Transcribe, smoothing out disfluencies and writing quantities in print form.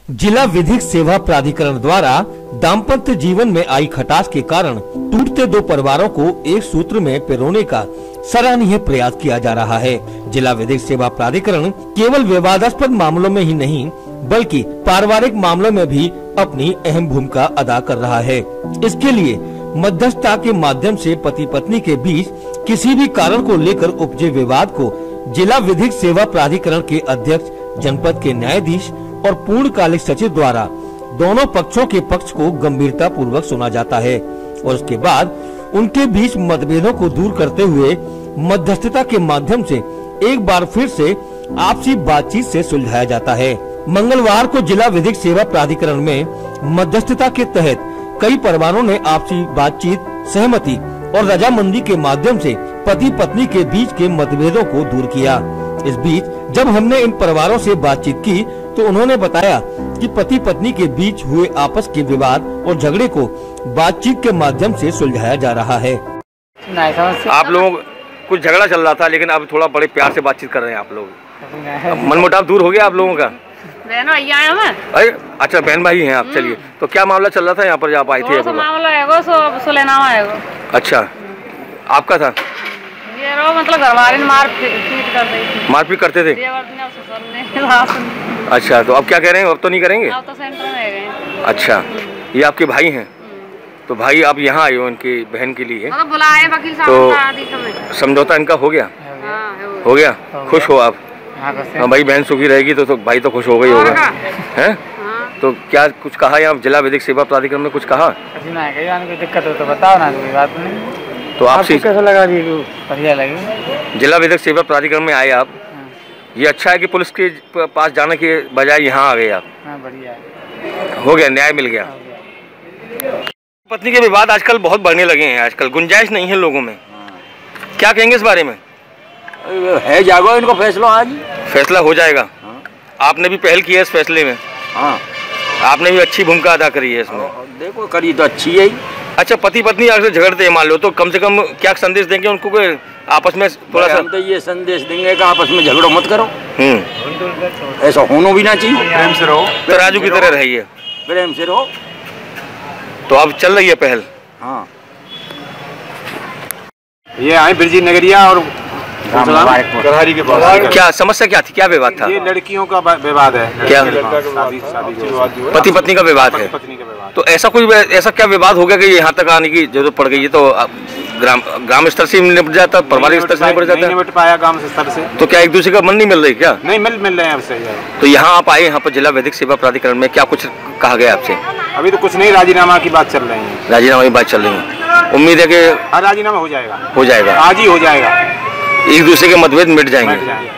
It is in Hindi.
जिला विधिक सेवा प्राधिकरण द्वारा दाम्पत्य जीवन में आई खटास के कारण टूटते दो परिवारों को एक सूत्र में पिरोने का सराहनीय प्रयास किया जा रहा है। जिला विधिक सेवा प्राधिकरण केवल विवादास्पद मामलों में ही नहीं बल्कि पारिवारिक मामलों में भी अपनी अहम भूमिका अदा कर रहा है। इसके लिए मध्यस्थता के माध्यम से पति पत्नी के बीच किसी भी कारण को लेकर उपजे विवाद को जिला विधिक सेवा प्राधिकरण के अध्यक्ष, जनपद के न्यायाधीश और पूर्णकालिक सचिव द्वारा दोनों पक्षों के पक्ष को गंभीरता पूर्वक सुना जाता है और उसके बाद उनके बीच मतभेदों को दूर करते हुए मध्यस्थता के माध्यम से एक बार फिर से आपसी बातचीत से सुलझाया जाता है। मंगलवार को जिला विधिक सेवा प्राधिकरण में मध्यस्थता के तहत कई परिवारों ने आपसी बातचीत, सहमति और रजामंदी के माध्यम से पति पत्नी के बीच के मतभेदों को दूर किया। इस बीच जब हमने इन परिवारों से बातचीत की तो उन्होंने बताया कि पति पत्नी के बीच हुए आपस के विवाद और झगड़े को बातचीत के माध्यम से सुलझाया जा रहा है। आप लोगों कुछ झगड़ा चल रहा था लेकिन अब थोड़ा बड़े प्यार से बातचीत कर रहे हैं आप लोग। मनमुटाव दूर हो गया आप लोगों का? बहन भाई आए हैं। अरे अच्छा, बहन भाई हैं आप। चलिए, तो क्या मामला चल रहा था यहाँ पर जब आप आई थी? मामला है सुलेनामा है। अच्छा, आपका था? ये मतलब घरवाली मारपीट कर रही थी। मारपीट करते थे? अच्छा, तो अब क्या कह रहे हैं? अब तो नहीं करेंगे? अब तो सेंटर में गए। अच्छा, ये आपके भाई हैं? तो भाई आप यहाँ आए हो उनकी बहन के लिए, बुलाए वकील साहब। तो समझौता इनका हो गया? हो गया। खुश हो आप? हाँ, भाई बहन सुखी रहेगी तो भाई तो खुश हो गई होगा, हैं? तो क्या कुछ कहा यहाँ जिला विधिक सेवा प्राधिकरण में? कुछ कहा? कोई दिक्कत हो तो बताओ ना, कोई बात नहीं। तो आपसे कैसा लगा? बढ़िया लगी। जिला विधिक सेवा प्राधिकरण में आए आप, ये अच्छा है कि पुलिस के पास जाने के बजाय यहाँ आ गए आप। बढ़िया है, हो गया, न्याय मिल गया। पत्नी के विवाद आजकल बहुत बढ़ने लगे हैं, आजकल गुंजाइश नहीं है लोगों में। क्या कहेंगे इस बारे में? है जागो, इनको फैसला आज फैसला हो जाएगा। आपने भी पहल की है इस फैसले में? हाँ, आपने भी अच्छी भूमिका अदा करी है इसमें। देखो करी तो अच्छी है। अच्छा, पति पत्नी अगर झगड़ते हैं मान लो, तो कम से कम क्या संदेश देंगे उनको कि आपस में थोड़ा सा? हम तो ये संदेश देंगे कि आपस में झगड़ो मत करो, ऐसा होना भी ना चाहिए। प्रेम से रहो, तराजू की तरह रहिए, प्रेम से रहो। तो अब चल रही है पहल? हाँ, ये आए बिरजी नगरिया और करहारी के पास। क्या समस्या क्या थी? क्या विवाद था? ये लड़कियों का विवाद है। क्या? शादी पति पत्नी का विवाद है। तो ऐसा क्या विवाद हो गया कि यहाँ तक आने की जरूरत पड़ गई है? तो ग्राम स्तर से निपट जाता, पारिवारिक स्तर से निपट जाता? नहीं निपट पाया ग्राम स्तर से। तो क्या एक दूसरे का मन नहीं मिल रही क्या? नहीं मिल रहे हैं आपसे। तो यहाँ आप आए, यहाँ पर जिला विधिक सेवा प्राधिकरण में क्या कुछ कहा गया आपसे? अभी तो कुछ नहीं, राजीनामा की बात चल रही है। राजीनामा की बात चल रही है, उम्मीद है कि राजीनामा हो जाएगा। हो जाएगा, आज ही हो जाएगा। एक दूसरे के मतभेद मिट जाएंगे।